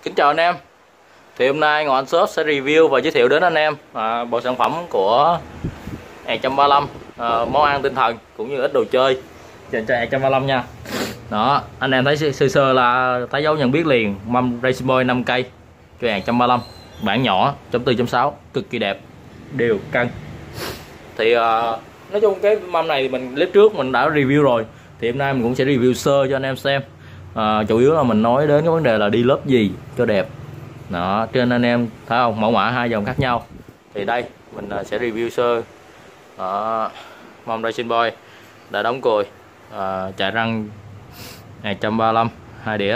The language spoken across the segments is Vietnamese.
Kính chào anh em. Thì hôm nay Ngọc Anh Shop sẽ review và giới thiệu đến anh em bộ sản phẩm của 235 món ăn tinh thần cũng như ít đồ chơi dành cho 235 nha. Đó, anh em thấy sơ sơ là thấy dấu nhận biết liền, mâm Racing Boy 5 cây cho 235, bản nhỏ, 4.6, cực kỳ đẹp, đều cân. Thì nói chung cái mâm này mình clip trước mình đã review rồi, thì hôm nay mình cũng sẽ review sơ cho anh em xem. Chủ yếu là mình nói đến cái vấn đề là đi lớp gì cho đẹp. Đó, trên anh em thấy không, mẫu mã hai dòng khác nhau. Thì đây mình sẽ review sơ mâm Racing Boy đã đóng cùi, chạy răng 235 2 đĩa.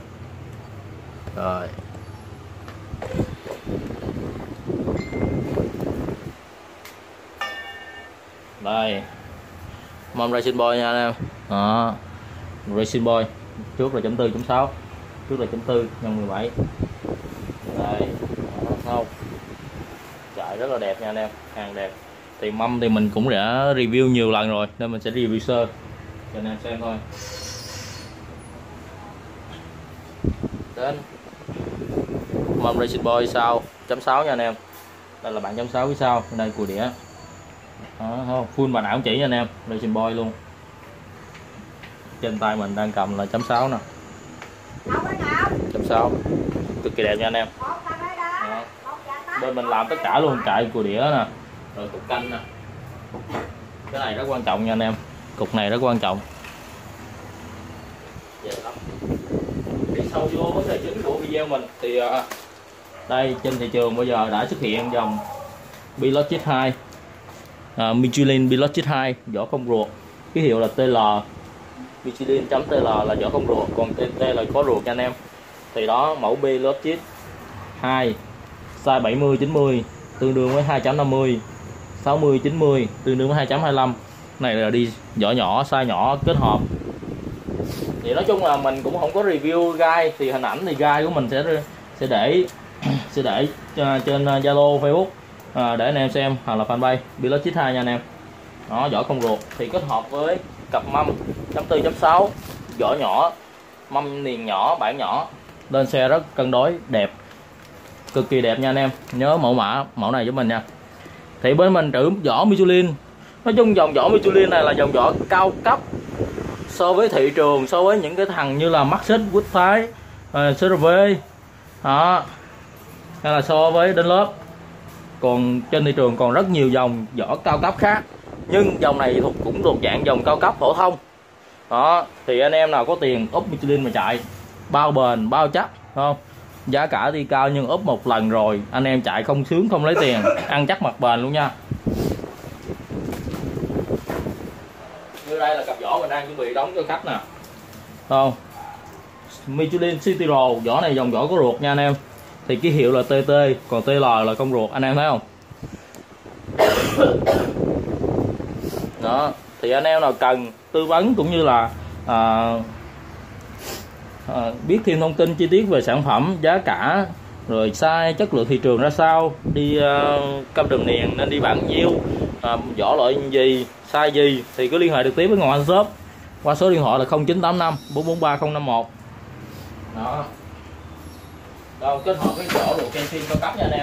Rồi đây mâm Racing Boy nha anh em. Đó, Racing Boy trước là 4.6, trước là 4 nhân 17. Đây, đó, không chạy rất là đẹp nha anh em, hàng đẹp. Thì mâm thì mình cũng đã review nhiều lần rồi nên mình sẽ review sơ cho anh em xem thôi. Đến mâm Racing Boy sau chấm 6 nha anh em. Đây là bản chấm 6 phía sau, đây cùi đĩa. Đó, không full bản ảo chỉ nha anh em, Racing Boy luôn. Trên tay mình đang cầm là chấm 6 nè, chấm 6 cực kỳ đẹp nha anh em. Đó. Bên mình làm tất cả luôn, chạy cùi đĩa nè, rồi cục canh nè. Cái này rất quan trọng nha anh em, cục này rất quan trọng. Đi sâu vô vấn đề chính của video mình thì đây trên thị trường bây giờ đã xuất hiện dòng Pilotis 2, Michelin Pilotis 2 vỏ không ruột, ký hiệu là TL. Michelin.tl là vỏ không ruột, còn TT là có ruột nha anh em. Thì đó, mẫu Pilotis 2 size 70-90 tương đương với 2.50, 60-90 tương đương với 2.25. Này là đi vỏ nhỏ, size nhỏ kết hợp. Thì nói chung là mình cũng không có review gai, thì hình ảnh thì gai của mình sẽ để trên Zalo, Facebook để anh em xem, hoặc là fanpage Pilotis 2 nha anh em. Đó, vỏ không ruột thì kết hợp với cặp mâm 4.6 vỏ nhỏ, mâm niền nhỏ, bản nhỏ, lên xe rất cân đối, đẹp, cực kỳ đẹp nha anh em. Nhớ mẫu này giúp mình nha. Thì bên mình trữ vỏ Michelin. Nói chung dòng vỏ Michelin này là dòng vỏ cao cấp so với thị trường, so với những cái thằng như là Maxxis, Quốc Thái, CRV đó, hay là so với Dunlop. Còn trên thị trường còn rất nhiều dòng vỏ cao cấp khác, nhưng dòng này cũng thuộc dạng dòng cao cấp phổ thông. Đó, thì anh em nào có tiền úp Michelin mà chạy, bao bền, bao chắc, không? Giá cả thì cao nhưng úp một lần rồi anh em chạy không sướng không lấy tiền, ăn chắc mặt bền luôn nha. Như đây là cặp vỏ mình đang chuẩn bị đóng cho khách nè, không? Michelin City Roll, vỏ này dòng vỏ có ruột nha anh em. Thì ký hiệu là TT, còn TL là không ruột, anh em thấy không? Đó, thì anh em nào cần tư vấn cũng như là biết thêm thông tin chi tiết về sản phẩm, giá cả, rồi size, chất lượng thị trường ra sao, đi cam đường niền nên đi bản nhiêu, vỏ loại gì, size gì, thì cứ liên hệ trực tiếp với Ngọc Anh Shop qua số điện thoại là 0985 443 051. Đó. Đâu, kết hợp với vỏ đồ Kenshin cao cấp nha anh em.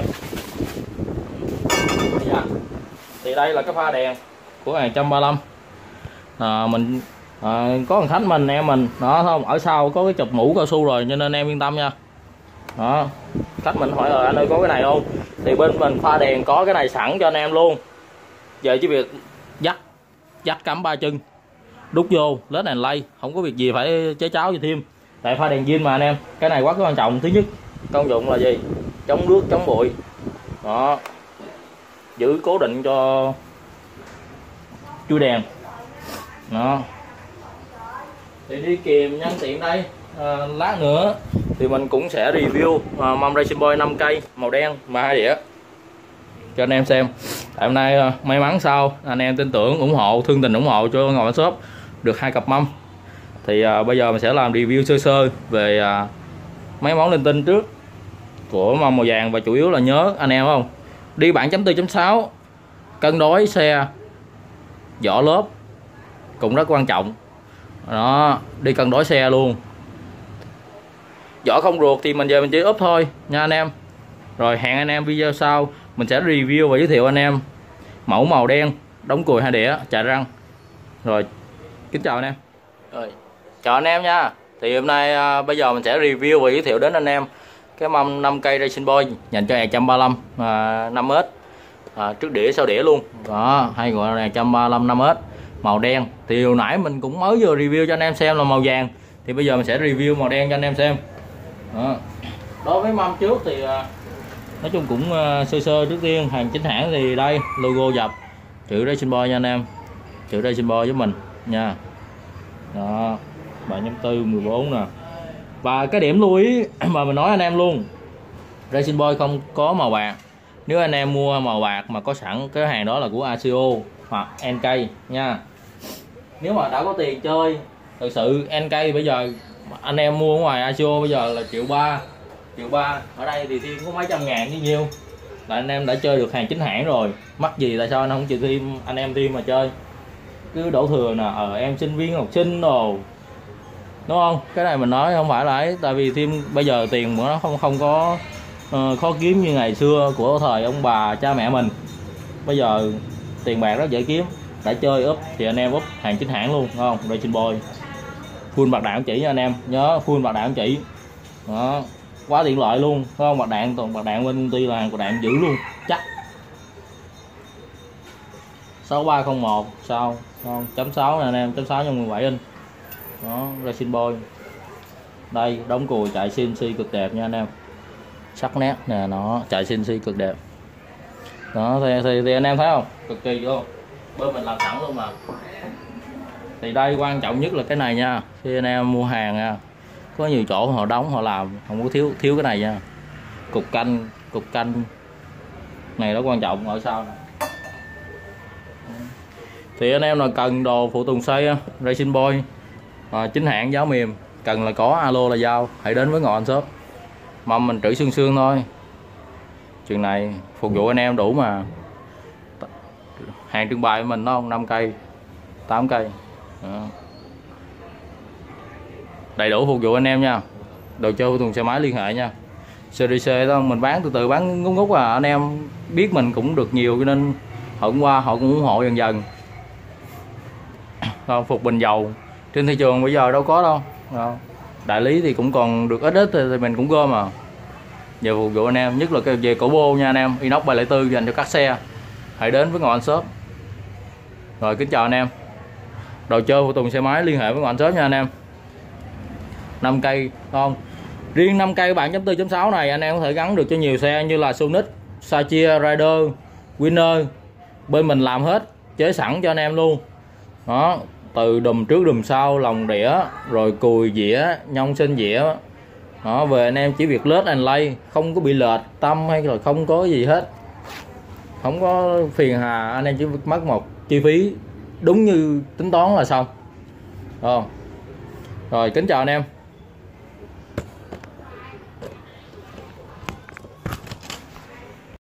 Thì đây là cái pha đèn của 235. Mình có thằng khách mình, em mình đó, không ở sau có cái chụp mũ cao su rồi, cho nên em yên tâm nha. Đó, khách mình hỏi là anh ơi có cái này không, thì bên mình pha đèn có cái này sẵn cho anh em luôn. Giờ chỉ việc dắt cắm 3 chân, đút vô led đèn lay, không có việc gì phải chế cháo gì thêm. Tại pha đèn zin mà anh em. Cái này quá quan trọng. Thứ nhất công dụng là gì? Chống nước, chống bụi. Đó, giữ cố định cho chui đèn. Đó, thì đi kèm nhân tiện đây, lát nữa thì mình cũng sẽ review mâm Racing Boy 5 cây màu đen mà 2 đĩa cho anh em xem. Tại hôm nay may mắn sao anh em tin tưởng ủng hộ, thương tình ủng hộ cho Ngọc Anh Shop được 2 cặp mâm. Thì bây giờ mình sẽ làm review sơ sơ về mấy món linh tinh trước của mâm màu vàng. Và chủ yếu là nhớ anh em không, đi bản 4.6 cân đối xe, vỏ lớp cũng rất quan trọng. Đó, đi cân đối xe luôn. vỏ không ruột thì mình về mình chỉ úp thôi nha anh em. Rồi hẹn anh em video sau, mình sẽ review và giới thiệu anh em mẫu màu đen đóng cùi 2 đĩa chạy răng. Rồi kính chào anh em. Rồi chào anh em nha. Thì hôm nay bây giờ mình sẽ review và giới thiệu đến anh em cái mâm 5 cây Racing Boy dành cho 135 5S, trước đĩa sau đĩa luôn đó, hay gọi là 135 5S màu đen. Thì hồi nãy mình cũng mới vừa review cho anh em xem là màu vàng, thì bây giờ mình sẽ review màu đen cho anh em xem đó. Đối với mâm trước thì nói chung cũng sơ sơ. Trước tiên hàng chính hãng thì đây logo dập chữ Racing Boy nha anh em, chữ Racing Boy với mình nha đó, 7.4 14 nè. Và cái điểm lưu ý mà mình nói anh em luôn, Racing Boy không có màu bạc. Nếu anh em mua màu bạc mà có sẵn, cái hàng đó là của ASIO hoặc NK nha. Nếu mà đã có tiền chơi thực sự NK bây giờ anh em mua ở ngoài ASIO bây giờ là 1.3 triệu. Ở đây thì thêm có mấy trăm ngàn như nhiêu là anh em đã chơi được hàng chính hãng rồi. Mắc gì tại sao anh không chịu thêm, anh em thêm mà chơi cứ đổ thừa nè, em sinh viên học sinh đồ, đúng không? Cái này mình nói không phải là ấy, tại vì thêm bây giờ tiền của nó không có khó kiếm như ngày xưa của thời ông bà cha mẹ mình. Bây giờ tiền bạc rất dễ kiếm, đã chơi úp thì anh em úp hàng chính hãng luôn, đúng không? Racing Boy full bạc đạn chỉ nha anh em, nhớ full bạc đạn chỉ đó, quá tiện lợi luôn, đúng không? Bạc đạn, toàn bạc đạn bên công ty là hàng bạc đạn giữ luôn chắc. 6301 sao không? Chấm 6 nè anh em, chấm 6 trong 17 inch đó, Racing Boy. Đây đóng cùi chạy CNC cực đẹp nha anh em, sắc nét nè, nó chạy CNC cực đẹp đó. Thì anh em thấy không, cực kỳ luôn, bên mình làm sẵn luôn mà. Thì đây quan trọng nhất là cái này nha, khi anh em mua hàng nha, có nhiều chỗ họ đóng họ làm không có thiếu cái này nha. Cục canh này nó quan trọng ở sau này. Thì anh em là cần đồ phụ tùng xây Racing Boy chính hãng giáo mềm, cần là có alo là giao, hãy đến với Ngọc Anh Shop. Mâm mình trữ xương thôi, chừng này phục vụ anh em đủ mà. Hàng trưng bày của mình nó không 5 cây 8 cây đó. Đầy đủ phục vụ anh em nha. Đồ chơi phụ tùng xe máy liên hệ nha. CDC đó mình bán từ từ, bán ngút ngút anh em biết mình cũng được nhiều cho nên họ cũng qua, họ cũng ủng hộ dần dần. Phục bình dầu trên thị trường bây giờ đâu có đâu. Đại lý thì cũng còn được ít thì mình cũng gom mà. Giờ phục vụ anh em, nhất là cái về cổ bô nha anh em, inox 304 dành cho các xe, hãy đến với Ngọc Anh Shop. Rồi kính chào anh em. Đồ chơi phụ tùng xe máy liên hệ với Ngọc Anh Shop nha anh em. 5 cây không? Riêng 5 cây bản chấm 4.6 này anh em có thể gắn được cho nhiều xe như là Sonic, Sachia, Rider, Winner. Bên mình làm hết, chế sẵn cho anh em luôn đó, từ đùm trước đùm sau, lòng đĩa, rồi cùi dĩa, nhông sinh dĩa đó. Về anh em chỉ việc lết and lay, không có bị lệch tâm hay là không có gì hết, không có phiền hà, anh em chỉ mất một chi phí đúng như tính toán là xong. Rồi kính chào anh em.